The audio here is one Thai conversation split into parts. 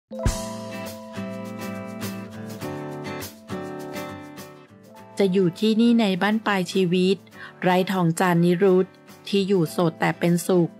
จะอยู่ที่นี่ในบ้านปลายชีวิตไร้ทองจันนิรุตที่อยู่โสดแต่เป็นสุข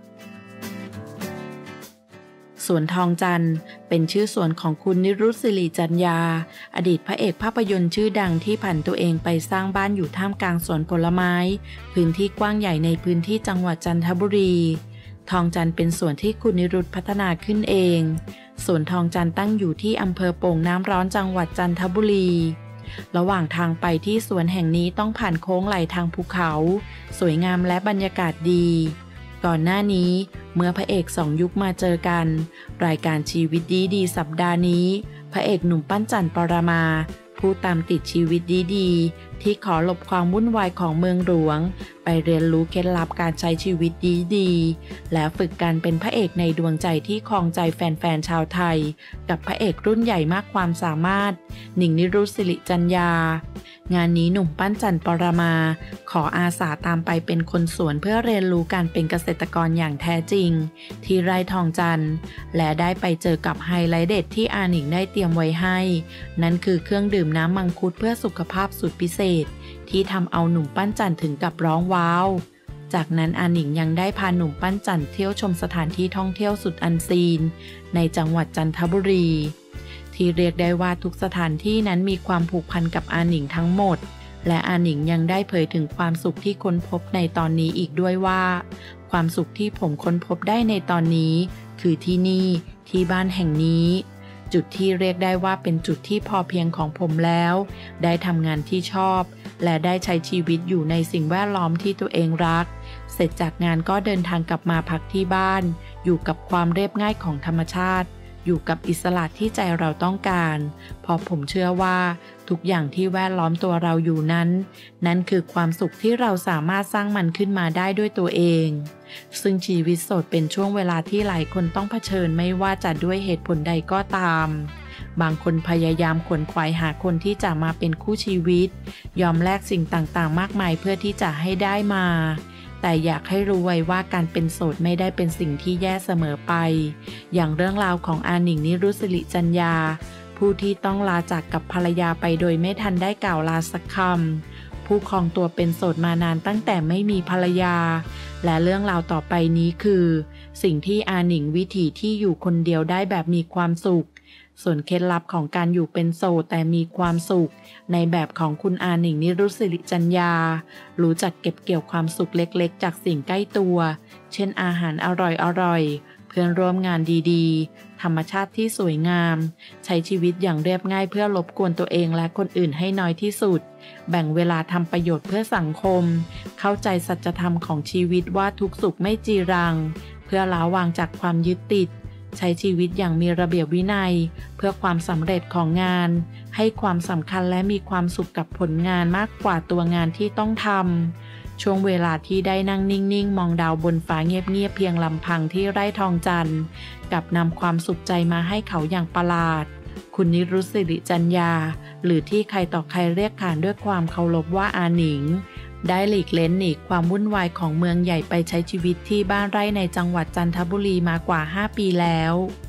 สวนทองจันทร์เป็นชื่อสวนของคุณนิรุตศิริจัญญาอดีตพระเอกภาพยนตร์ชื่อดังที่ผันตัวเองไปสร้างบ้านอยู่ท่ามกลางสวนผลไม้พื้นที่กว้างใหญ่ในพื้นที่จังหวัดจันทบุรีทองจันทร์เป็นสวนที่คุณนิรุตพัฒนาขึ้นเองสวนทองจันทร์ตั้งอยู่ที่อำเภอโป่งน้ำร้อนจังหวัดจันทบุรีระหว่างทางไปที่สวนแห่งนี้ต้องผ่านโค้งไหลทางภูเขาสวยงามและบรรยากาศดีก่อนหน้านี้เมื่อพระเอกสองยุคมาเจอกันรายการชีวิตดีๆสัปดาห์นี้พระเอกหนุ่มปั้นจันทร์ปรมาผู้ตามติดชีวิตดีๆที่ขอหลบความวุ่นวายของเมืองหลวงไปเรียนรู้เคล็ดลับการใช้ชีวิตดีๆและฝึกการเป็นพระเอกในดวงใจที่ครองใจแฟนๆชาวไทยกับพระเอกรุ่นใหญ่มากความสามารถหนิงนิรุตศิริจัญญางานนี้หนุ่มปั้นจันทร์ปรมาขออาสาตามไปเป็นคนสวนเพื่อเรียนรู้การเป็นเกษตรกรอย่างแท้จริงที่ไร่ทองจันทร์และได้ไปเจอกับไฮไลท์เด็ดที่อาหนิงได้เตรียมไว้ให้นั่นคือเครื่องดื่มน้ำมังคุดเพื่อสุขภาพสุดพิเศษที่ทำเอาหนุ่มปั้นจันทร์ถึงกับร้องว้าวจากนั้นอาหนิงยังได้พาหนุ่มปั้นจันทร์เที่ยวชมสถานที่ท่องเที่ยวสุดอันซีนในจังหวัดจันทบุรีที่เรียกได้ว่าทุกสถานที่นั้นมีความผูกพันกับอาหนิงทั้งหมดและอาหนิงยังได้เผยถึงความสุขที่ค้นพบในตอนนี้อีกด้วยว่าความสุขที่ผมค้นพบได้ในตอนนี้คือที่นี่ที่บ้านแห่งนี้จุดที่เรียกได้ว่าเป็นจุดที่พอเพียงของผมแล้วได้ทำงานที่ชอบและได้ใช้ชีวิตอยู่ในสิ่งแวดล้อมที่ตัวเองรักเสร็จจากงานก็เดินทางกลับมาพักที่บ้านอยู่กับความเรียบง่ายของธรรมชาติอยู่กับอิสระที่ใจเราต้องการเพราะผมเชื่อว่าทุกอย่างที่แวดล้อมตัวเราอยู่นั้นคือความสุขที่เราสามารถสร้างมันขึ้นมาได้ด้วยตัวเองซึ่งชีวิตโสดเป็นช่วงเวลาที่หลายคนต้องเผชิญไม่ว่าจะด้วยเหตุผลใดก็ตามบางคนพยายามขวนขวายหาคนที่จะมาเป็นคู่ชีวิตยอมแลกสิ่งต่างๆมากมายเพื่อที่จะให้ได้มาแต่อยากให้รู้ไว้ว่าการเป็นโสดไม่ได้เป็นสิ่งที่แย่เสมอไปอย่างเรื่องราวของอาหนิงนิรุตศิริจัญญาผู้ที่ต้องลาจากกับภรรยาไปโดยไม่ทันได้กล่าวลาสักคำผู้ครองตัวเป็นโสดมานานตั้งแต่ไม่มีภรรยาและเรื่องราวต่อไปนี้คือสิ่งที่อาหนิงวิถีที่อยู่คนเดียวได้แบบมีความสุขส่วนเคล็ดลับของการอยู่เป็นโสดแต่มีความสุขในแบบของคุณอาหนิงนิรุตศิริจัญญารู้จักเก็บเกี่ยวความสุขเล็กๆจากสิ่งใกล้ตัวเช่นอาหารอร่อยๆเพื่อนร่วมงานดีๆธรรมชาติที่สวยงามใช้ชีวิตอย่างเรียบง่ายเพื่อรบกวนตัวเองและคนอื่นให้น้อยที่สุดแบ่งเวลาทำประโยชน์เพื่อสังคมเข้าใจสัจธรรมของชีวิตว่าทุกสุขไม่จีรังเพื่อละวางจากความยึดติดใช้ชีวิตอย่างมีระเบียบวินัยเพื่อความสำเร็จของงานให้ความสำคัญและมีความสุขกับผลงานมากกว่าตัวงานที่ต้องทำช่วงเวลาที่ได้นั่งนิ่งๆมองดาวบนฟ้าเงียบๆเพียงลำพังที่ไร่ทองจันทร์กับนำความสุขใจมาให้เขาอย่างประหลาดคุณนิรุตศิริจัญญาหรือที่ใครต่อใครเรียกขานด้วยความเคารพว่าอาหนิงได้หลีกเล้นหนีความวุ่นวายของเมืองใหญ่ไปใช้ชีวิตที่บ้านไร่ในจังหวัดจันทบุรีมากว่า5 ปีแล้ว